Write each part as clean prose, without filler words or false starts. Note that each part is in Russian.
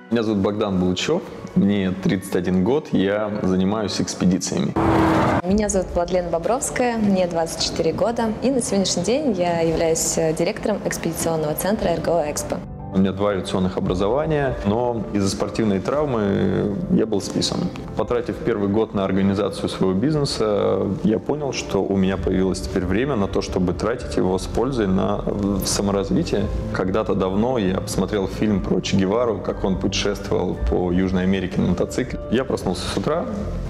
Меня зовут Богдан Булычев, мне 31 год, я занимаюсь экспедициями. Меня зовут Владлена Бобровская, мне 24 года, и на сегодняшний день я являюсь директором экспедиционного центра РГО «Экспо». У меня 2 авиационных образования, но из-за спортивной травмы я был списан. Потратив первый год на организацию своего бизнеса, я понял, что у меня появилось теперь время на то, чтобы тратить его с пользой на саморазвитие. Когда-то давно я посмотрел фильм про Че Гевару, как он путешествовал по Южной Америке на мотоцикле. Я проснулся с утра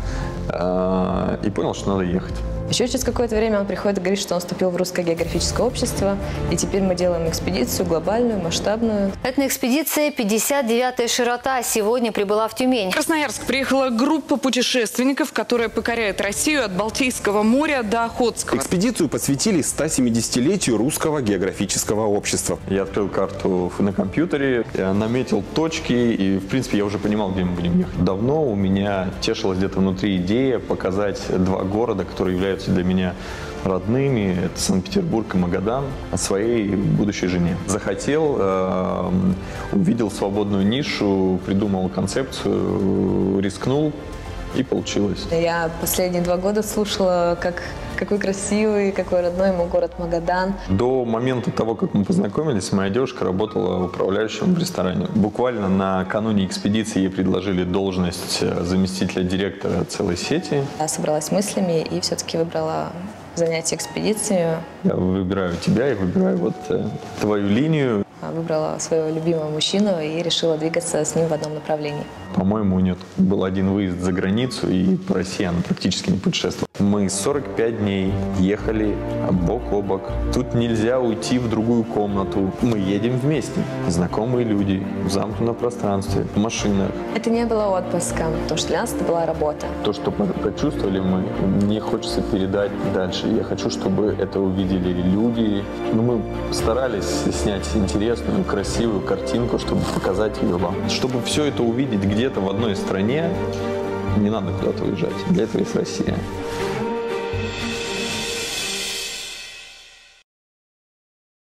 и понял, что надо ехать. Еще через какое-то время он приходит и говорит, что он вступил в Русское географическое общество, и теперь мы делаем экспедицию глобальную, масштабную. Этноэкспедиция «59-я широта» сегодня прибыла в Тюмень. В Красноярск приехала группа путешественников, которая покоряет Россию от Балтийского моря до Охотского. Экспедицию посвятили 170-летию Русского географического общества. Я открыл карту на компьютере, я наметил точки, и, в принципе, я уже понимал, где мы будем ехать. Давно у меня тешилась где-то внутри идея показать 2 города, которые являются для меня родными, это Санкт-Петербург и Магадан, своей будущей жене. Захотел, увидел свободную нишу, придумал концепцию, рискнул, и получилось. Я последние 2 года слушала, какой красивый, какой родной ему город Магадан. До момента того, как мы познакомились, моя девушка работала управляющим в ресторане. Буквально накануне экспедиции ей предложили должность заместителя директора целой сети. Я собралась с мыслями и все-таки выбрала занятие экспедициями. Я выбираю тебя и выбираю вот твою линию. Выбрала своего любимого мужчину и решила двигаться с ним в одном направлении. По-моему, у нее был один выезд за границу, и по России она практически не путешествовала. Мы 45 дней ехали бок о бок. Тут нельзя уйти в другую комнату. Мы едем вместе. Знакомые люди, в замкнутом пространстве, в машинах. Это не было отпуском, потому что для нас это была работа. То, что почувствовали мы, мне хочется передать дальше. Я хочу, чтобы это увидели люди. Но мы старались снять интересную, красивую картинку, чтобы показать ее вам. Чтобы все это увидеть где-то в одной стране, не надо куда-то уезжать. Для этого есть Россия.